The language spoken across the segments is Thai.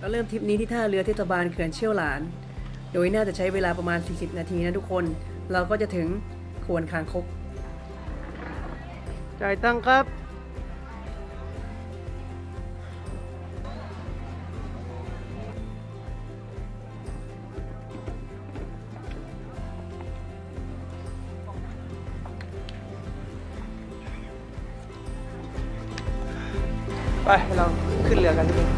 เราเริ่มทริปนี้ที่ท่าเรือเทศบาลเขื่อนเชี่ยวหลานโดยน่าจะใช้เวลาประมาณ40นาทีนะทุกคนเราก็จะถึงขวนคางคกจ่ายตังค์ครับไปเราขึ้นเรือกันทุกคน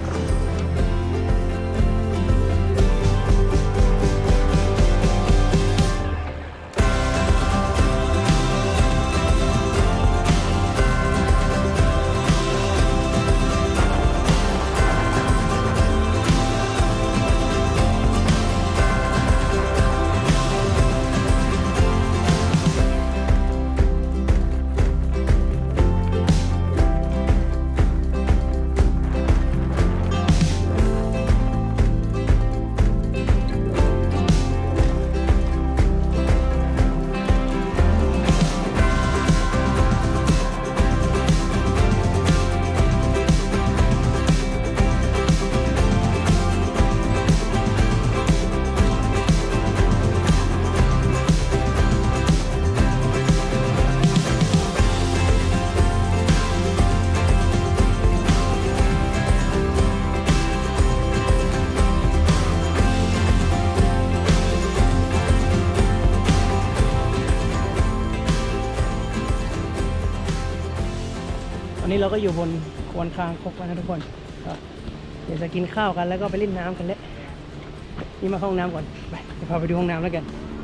วันนี้เราก็อยู่บนขวนคางคกแล้วนะทุกคนเดี๋ยวจะกินข้าวกันแล้วก็ไปเล่นน้ำกันแล้วนี่มาเข้าห้องน้ำก่อนไปเดี๋ยวพาไปดูห้องน้ำแล้วกัน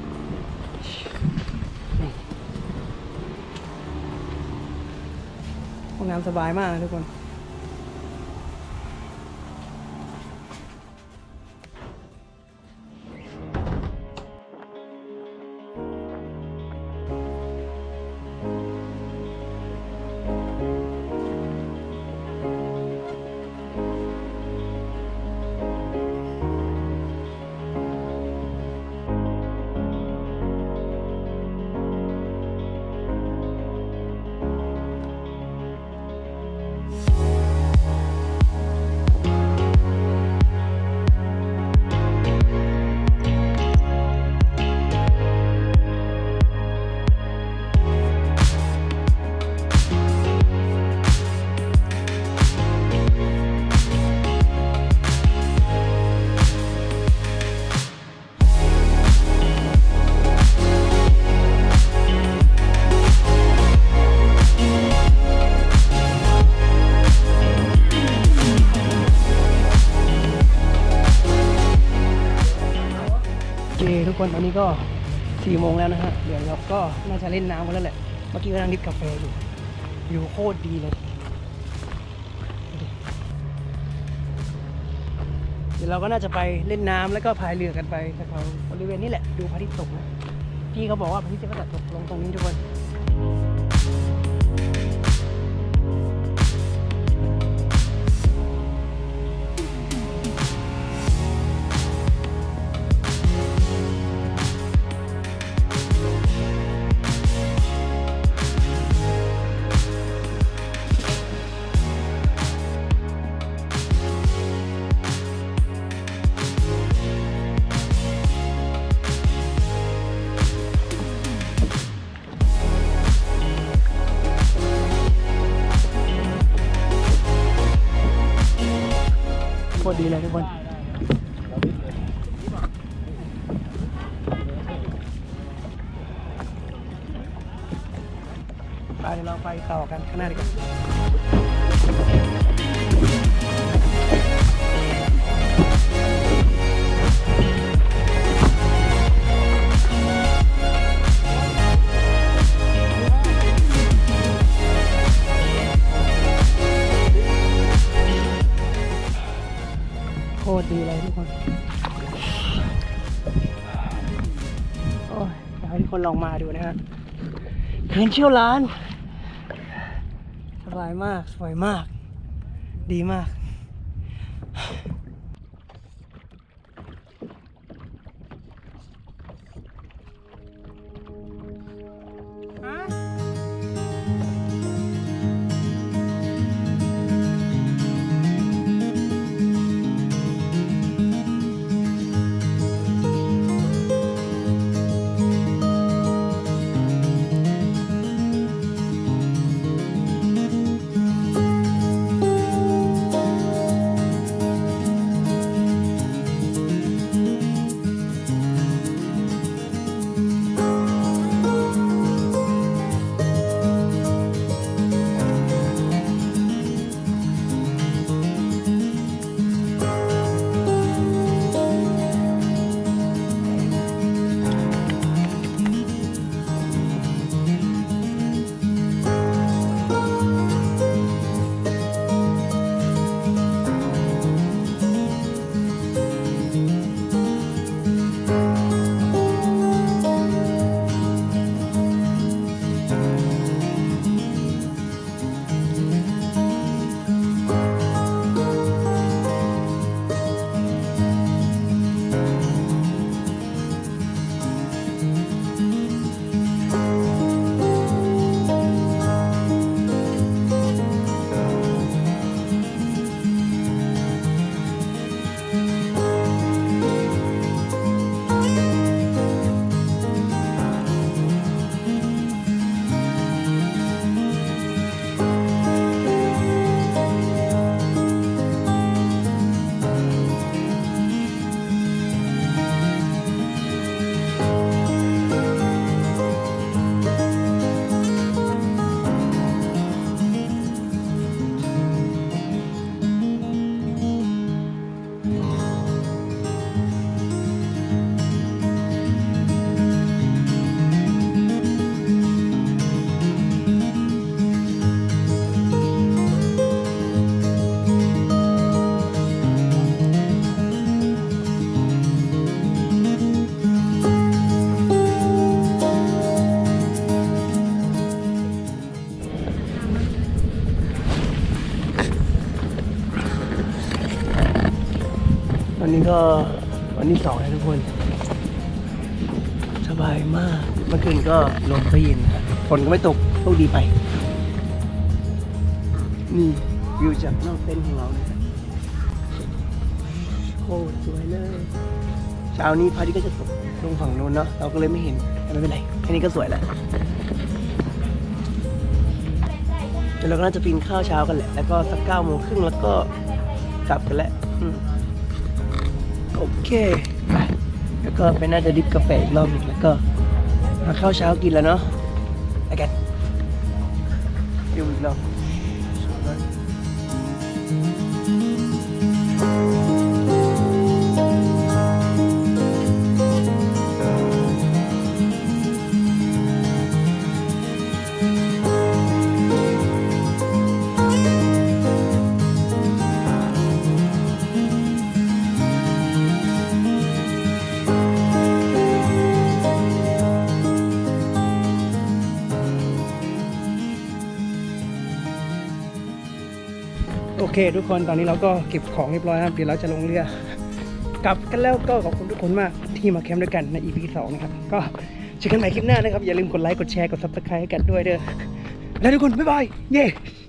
ห้องน้ำสบายมากนะทุกคนทุกคนตอนนี้ก็4 โมงแล้วนะฮะเดี๋ยวเราก็น่าจะเล่นน้ำกันแล้วแหละเมื่อกี้ก็นั่งดิบกาแฟอยู่โคตรดีเลยเดี๋ยวเราก็น่าจะไปเล่นน้ำแล้วก็พายเรือกันไปแถวบริเวณนี้แหละดูพระอาทิตย์ตกนะพี่เขาบอกว่าพระอาทิตย์จะตกลงตรงนี้ทุกคนโคตรดีเลยทุกคนไปเดี๋ยวเราไปต่อกันข้างหน้าดีกว่าโคตรดีเลยทุกคนโอ้ยอยากให้ทุกคนลองมาดูนะฮะเขื่อนเชี่ยวหลานสบายมากสวยมากดีมาก เวันนี้ก็วันที่2แล้วทุกคนสบายมากเมื่อคืนก็ลมก็เย็นฝนก็ไม่ตกโชคดีไปนี่วิวจากนอกเต็นท์ของเราเนี่ยโคตรสวยเลยเช้านี้พระอาทิตย์ก็จะตกลงฝั่งโน้นเนาะเราก็เลยไม่เห็นแต่ไม่เป็นไรแค่นี้ก็สวยแล้วเดี๋ยวเราก็น่าจะกินข้าวเช้ากันแหละแล้วก็สัก9:30แล้วก็กลับกันแล้วโอเคไปแล้วก็ไปน่าจะดิบกาแฟอีกรอบหนึ่งแล้วก็หาข้าวเช้ากินแล้วเนาะไปกันเดี๋ยวอีกรอบโอเคทุกคนตอนนี้เราก็เก็บของเรียบร้อยแล้วเดี๋ยวเราจะลงเรือกลับกันแล้วก็ขอบคุณทุกคนมากที่มาแคมป์ด้วยกันใน EP 2นะครับก็เจอกันใหม่คลิปหน้านะครับอย่าลืมกดไลค์กดแชร์กด Subscribe ให้กันด้วยเด้อแล้วทุกคนบ๊ายบายเย้